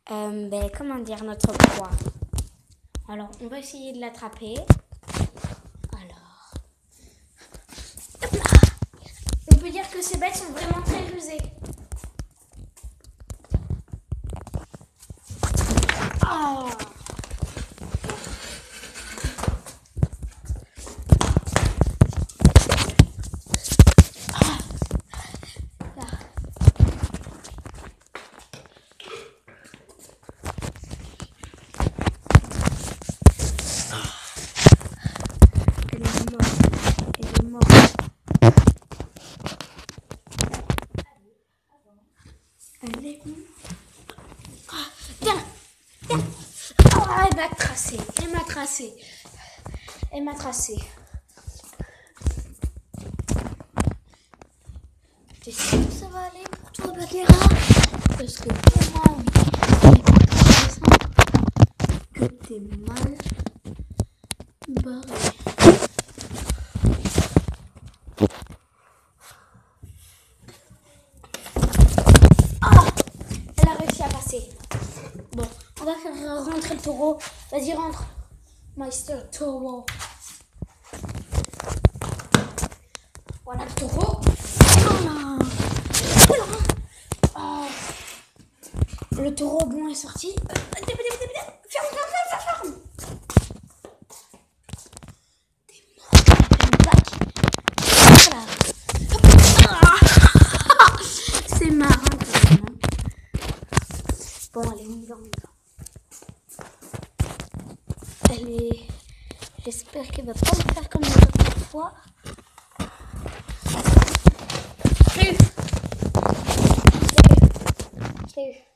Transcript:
comment dire, notre proie. Alors, on va essayer de l'attraper. Alors, hop là. On peut dire que ces bêtes sont vraiment très rusées. Oh. Allez. Viens. Viens. Oh, elle m'a tracé. Elle m'a tracé. Elle m'a tracé. T'es sûr que ça va aller pour toi, Bagheera? Parce que pour moi, oui. Que t'es mal barré. Elle a réussi à passer. Bon, on va faire rentrer le taureau. Vas-y, rentre. Meister Taureau. Voilà le taureau. Voilà. Oh. Le taureau bon est sorti. Ferme. T'es mort. Voilà. C'est marrant quand même. Bon, elle est mise en elle est... J'espère qu'elle va pas me faire comme l'autre fois. Je l'ai eu.